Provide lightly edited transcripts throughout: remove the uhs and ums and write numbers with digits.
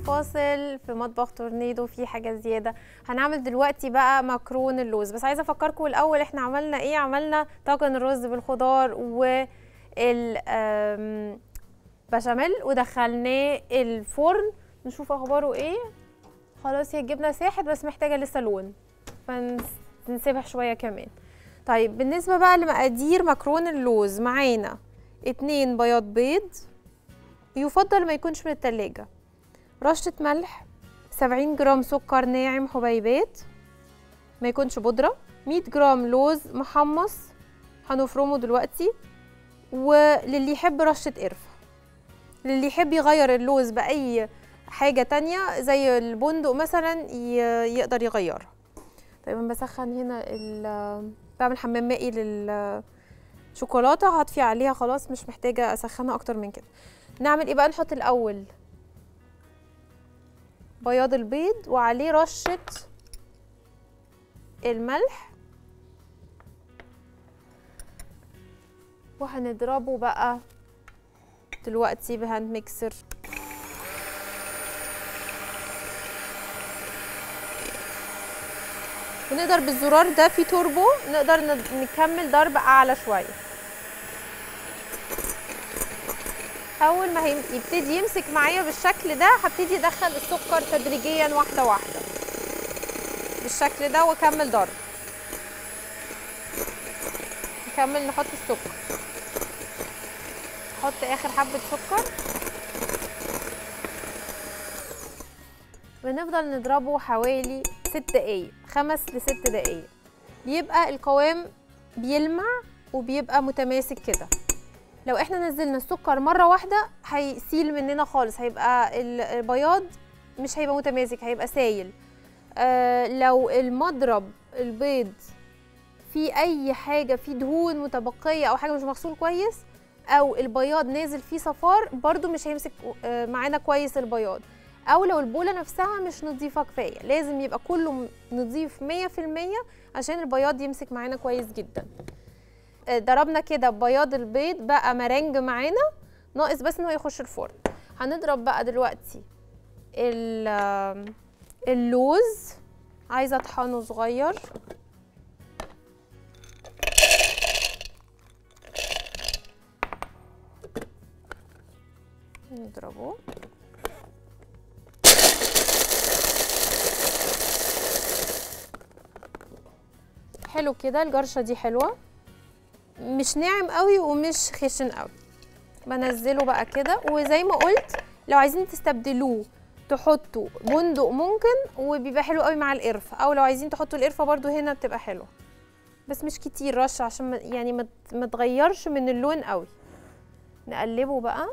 فاصل في مطبخ تورنيدو. في حاجه زياده هنعمل دلوقتي بقى مكرون اللوز، بس عايزه افكركم الاول احنا عملنا ايه. عملنا طاجن الرز بالخضار بشاميل ودخلناه الفرن نشوف اخباره ايه. خلاص هي الجبنه ساحت بس محتاجه لسه لون فنسيبها شويه كمان. طيب بالنسبه بقى لمقادير مكرون اللوز، معانا 2 بياض بيض، يفضل ما يكونش من التلاجة، رشة ملح، 70 جرام سكر ناعم حبيبات ما يكونش بودرة، 100 جرام لوز محمص هنفرمه دلوقتي، وللي يحب رشة قرفة، للي يحب يغير اللوز بأي حاجة تانية زي البندق مثلا يقدر يغيرها. طيب انا بسخن هنا بعمل حمام مائي للشوكولاتة، هطفي عليها خلاص مش محتاجة اسخنها اكتر من كده. نعمل ايه بقى؟ نحط الاول بياض البيض وعليه رشة الملح وهنضربه بقى دلوقتي بهاند ميكسر. ونقدر بالزرار ده في توربو نقدر نكمل ضرب اعلى شويه. اول ما يبتدي يمسك معايا بالشكل ده هبتدي ادخل السكر تدريجيا واحده واحده بالشكل ده واكمل ضرب. نكمل نحط السكر، نحط اخر حبه سكر ونفضل نضربه حوالي 6 دقايق، 5 ل 6 دقايق، بيبقى القوام بيلمع وبيبقى متماسك كده. لو احنا نزلنا السكر مره واحده هيسيل مننا خالص، هيبقى البياض مش هيبقى متماسك، هيبقى سايل. لو المضرب البيض فيه اي حاجه، فيه دهون متبقيه او حاجه مش مغسول كويس، او البياض نازل فيه صفار، برضو مش هيمسك معانا كويس البياض. او لو البوله نفسها مش نظيفه كفايه، لازم يبقى كله نظيف 100% عشان البياض يمسك معانا كويس جدا. ضربنا كده بياض البيض بقى مرنج معانا، ناقص بس ان هو يخش الفرن. هنضرب بقى دلوقتي اللوز، عايزه اطحنه صغير. نضربه حلو كده. الجرشه دي حلوه، مش ناعم قوي ومش خشن قوي. بنزله بقى كده، وزي ما قلت لو عايزين تستبدلوه تحطوا بندق ممكن، وبيبقى حلو قوي مع القرفه، او لو عايزين تحطوا القرفه برضو هنا بتبقى حلوه، بس مش كتير رشه عشان يعني ما تغيرش من اللون قوي. نقلبه بقى.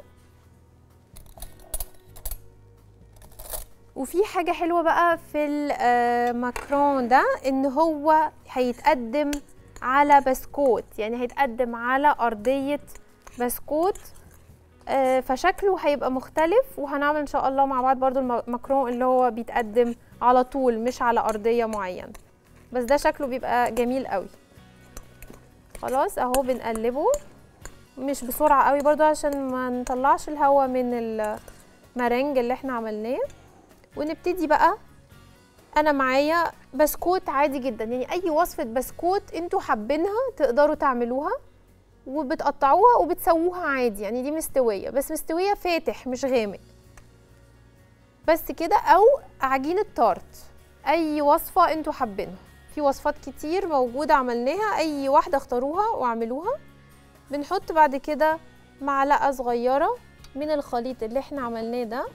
وفي حاجه حلوه بقى في المكرون ده، ان هو هيتقدم على بسكوت، يعني هيتقدم على ارضيه بسكوت، فشكله هيبقى مختلف. وهنعمل ان شاء الله مع بعض برضو المكرون اللي هو بيتقدم على طول مش على ارضيه معينه، بس ده شكله بيبقى جميل قوي. خلاص اهو بنقلبه مش بسرعه قوي برضو عشان ما نطلعش الهواء من المرنج اللي احنا عملناه. ونبتدي بقى. انا معايا بسكوت عادي جدا، يعني اي وصفه بسكوت انتوا حابينها تقدروا تعملوها، وبتقطعوها وبتسووها عادي، يعني دي مستويه بس مستويه فاتح مش غامق بس كده، او عجينه تارت، اي وصفه انتوا حابينها. في وصفات كتير موجوده عملناها، اي واحده اختاروها واعملوها. بنحط بعد كده معلقه صغيره من الخليط اللي احنا عملناه ده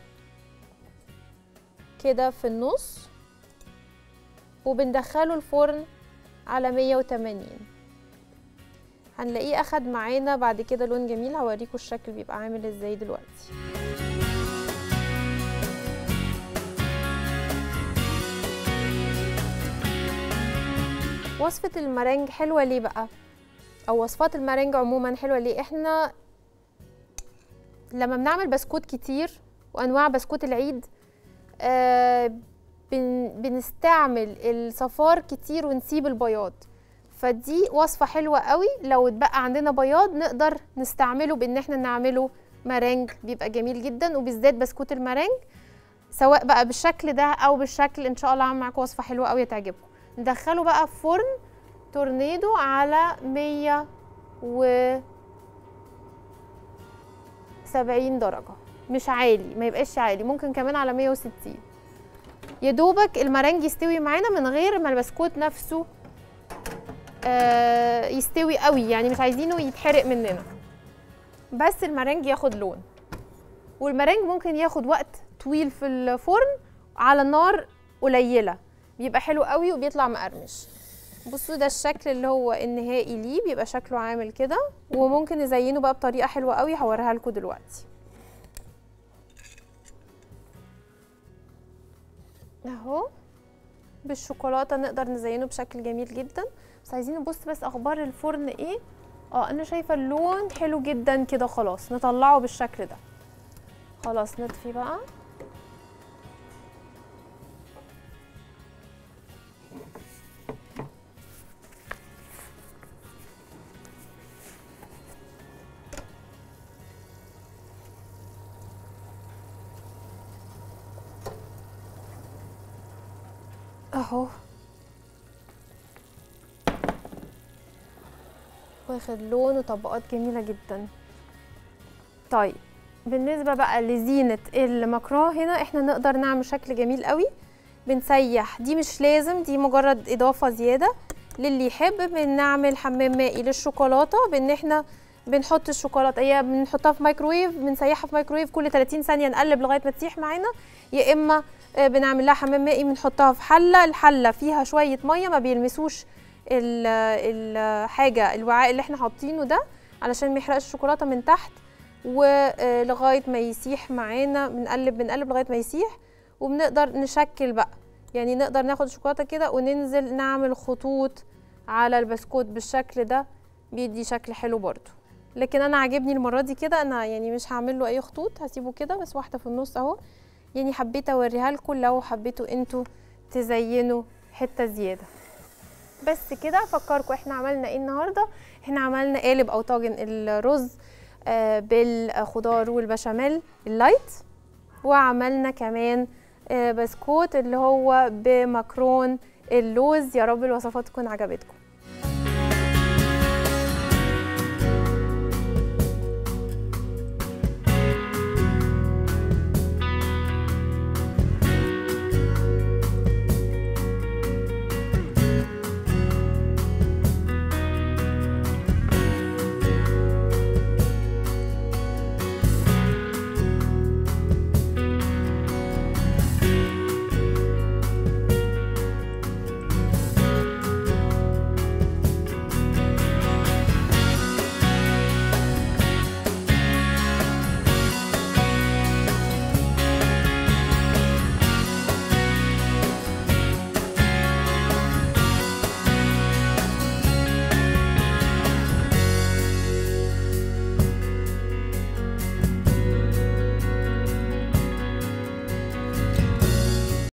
كده في النص، وبندخله الفرن على 180. هنلاقيه اخد معانا بعد كده لون جميل، هوريكم الشكل بيبقى عامل ازاي دلوقتي. وصفة المرنج حلوة ليه بقى؟ او وصفات المرنج عموما حلوة ليه؟ احنا لما بنعمل بسكوت كتير وانواع بسكوت العيد بنستعمل الصفار كتير ونسيب البياض، فدي وصفة حلوة قوي. لو اتبقى عندنا بياض نقدر نستعمله بان احنا نعمله مرنج، بيبقى جميل جدا، وبالذات بسكوت المرنج سواء بقى بالشكل ده او بالشكل، ان شاء الله هعمل معاكم وصفه حلوه قوي تعجبكم. ندخله بقى في فرن تورنيدو على 170 درجه، مش عالي، ما يبقاش عالي، ممكن كمان على 160. يا دوبك المرنج يستوي معانا من غير ما البسكوت نفسه يستوي قوي، يعني مش عايزينه يتحرق مننا، بس المرنج ياخد لون. والمرنج ممكن ياخد وقت طويل في الفرن على نار قليله، بيبقى حلو قوي وبيطلع مقرمش. بصوا ده الشكل اللي هو النهائي ليه، بيبقى شكله عامل كده. وممكن نزينه بقى بطريقه حلوه قوي هوريها لكم دلوقتي. اهو بالشوكولاته نقدر نزينه بشكل جميل جدا. بس عايزين نبص بس اخبار الفرن ايه. انا شايفه اللون حلو جدا كده، خلاص نطلعه بالشكل ده. خلاص نطفي بقى. اهو واخد لون وطبقات جميله جدا. طيب بالنسبه بقى لزينه المكرونه، هنا احنا نقدر نعمل شكل جميل قوي. بنسيح، دي مش لازم، دي مجرد اضافه زياده للي يحب. بنعمل حمام مائي للشوكولاته، بان احنا بنحط الشوكولاته، هي بنحطها في مايكرويف، بنسيحها في مايكرويف كل 30 ثانيه، نقلب لغايه ما تسيح معانا. يا اما بنعمل لها حمام مائي، بنحطها في حله، الحله فيها شويه ميه ما بيلمسوش الحاجه، الوعاء اللي احنا حاطينه ده، علشان ما يحرقش الشوكولاته من تحت. ولغايه ما يسيح معانا بنقلب لغايه ما يسيح. وبنقدر نشكل بقى، يعني نقدر ناخد الشوكولاته كده وننزل نعمل خطوط على البسكوت بالشكل ده، بيدي شكل حلو برضو. لكن انا عاجبني المره دي كده، انا يعني مش هعمل له اي خطوط، هسيبه كده بس واحده في النص اهو. يعني حبيت اوريها لكم لو حبيتوا انتوا تزينوا حته زياده. بس كده افكركم احنا عملنا ايه النهارده. احنا عملنا قالب او طاجن الرز بالخضار والبشاميل اللايت، وعملنا كمان بسكوت اللي هو بمكرون اللوز. يا رب الوصفات تكون عجبتكم.